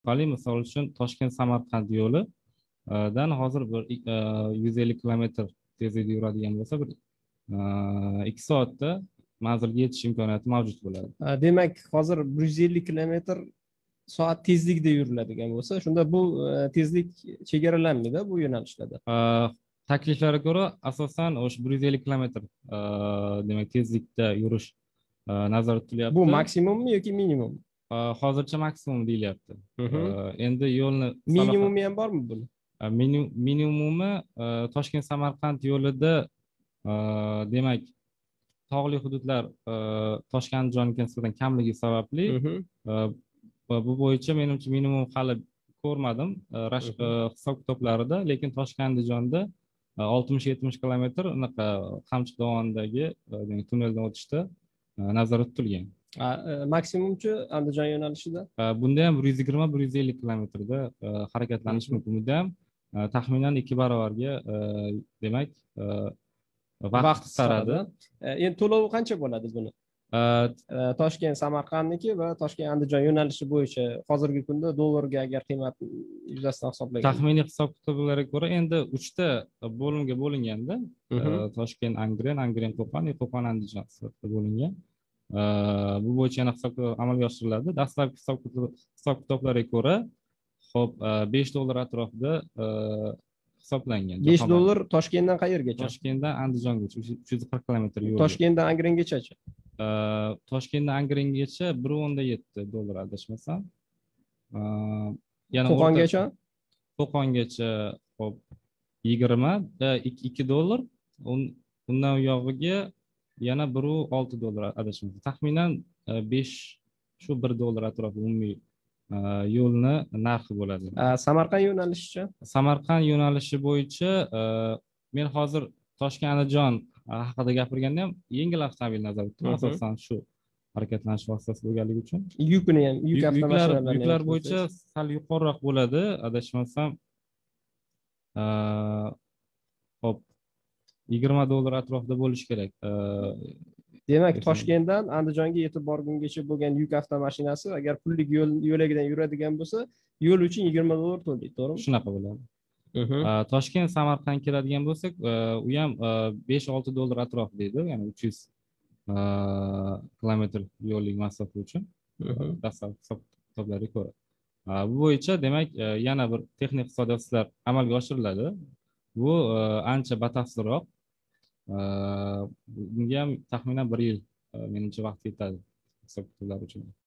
orqali misol uchun Toshkent Samarqand yo'li dan hozir bir 150 kilometr tezlikda yuradigan bo'lsa, bir 2 soatda manzilga yetish imkoniyati mavjud bo'ladi. Demak, hozir 150 kilometr soat tezlikda yuriladigan bo'lsa, shunda bu tezlik chegaralanmaydi bu yo'nalishlarda. Takliflarga ko'ra asosan o'sha 150 kilometr demak tezlikda yurish nazorat etilyapti. Bu maksimummi yoki minimum? Hozircha maksimum deyilyapti. Endi yo'lni minimumi ham bormi buni? Minimumi Toshkent Samarqand yo'lida demak tog'li hududlar Toshkent Andijonga nisbatan kamligi sababli bu bo'yicha menimcha minimum hali ko'rmadim hisob kitoblarida, lekin Toshkent Andijonda 60-70 kilometr unaqa Qamchiq dovonidagi tunneldan o'tishda nazorat etilgan. Maksimumchi Andijon yo'nalishida? Bunda ham 120-150 kilometrda harakatlanish mumkin. Bunda ham taxminan 2 barobarga demak vaqt qisqaradi. Endi to'lovi qancha bo'ladi buni? Toshkent Samarqandniki va Toshkent Andijon yo'nalishi bo'yicha hozirgi kunda dollarga agar qiymat yuzasidan hisoblagan. Taxminiy hisob kitoblarga ko'ra endi 3 ta bo'limga bo'linganda, Toshkent Angren, Angren Qo'qon, Qo'qon Andijon sifatida bo'lingan. Bu bo'yicha yana hisob amalga oshiriladi. Dastlabki hisob kitoblarga ko'ra, xo'p, $5 atrofida hisoblangan. $5 Toshkentdan qayergacha? Toshkentdan Andijongacha 340 kilometr yo'l. Toshkentdan Angrengacha-chi? Toshkentdan Angrengacha $1.7 adashmasam. Yana Qo'qongacha? Qo'qongacha xo'p $2. Undan u yog'iga yana $1.6 adashmasam. Taxminan 5 shu $1 atrofida umumiy yo'lni narxi bo'ladi. Samarqand yo'nalishicha? Samarqand yo'nalishi bo'yicha men hozir Toshkent Andijon haqida gapirganda ham yengil avtomobil nazarda tutdim, asosan shu harakatlanish vositasi bo'lganligi uchun. Yukni ham, yuk avtomashinalarni yuklar bo'yicha sal yuqoriroq bo'ladi, adashmasam. Hop, $20 atrofida bo'lishi kerak. Demak, Toshkentdan Andijonga yetib borgungacha bo'lgan yuk avtomashinasi agar pullik yo'lagidan yuradigan bo'lsa, yo'l uchun $20 to'laydi, to'g'rimi? Shunaqa bo'ladi. Toshkent Samarqand keladigan bo'lsak, u ham $5-6 atrofida edi, ya'ni 300 kilometr yo'llik masofa uchun. Dastlabki hisoblarga ko'ra. Bu bo'yicha demak yana bir texnik hisobotlar amalga oshiriladi. Bu ancha batafsilroq. Bunga ham taxminan 1 yil menimcha vaqt ketadi hisob kitoblar uchun.